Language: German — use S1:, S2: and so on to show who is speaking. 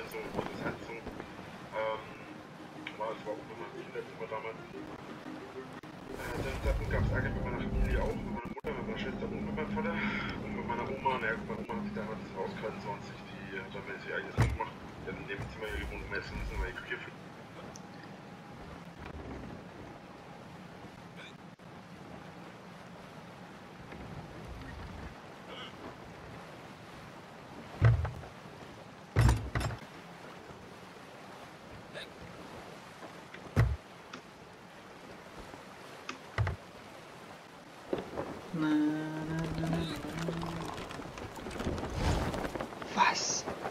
S1: Heizung, großes Heizung. Das war auch mit meinem Kinderzimmer damals. Dann gab es Ärger mit meiner Familie auch, mit meiner Mutter, mit meiner Schwester und mit meinem Vater. Und mit meiner Oma, naja, meine Oma hat sich damals rausgehalten, 20, die hat dann ihr eigenes Ding gemacht. Die hat in dem Zimmer hier gewohnt, jetzt müssen wir die Küche für.
S2: Was?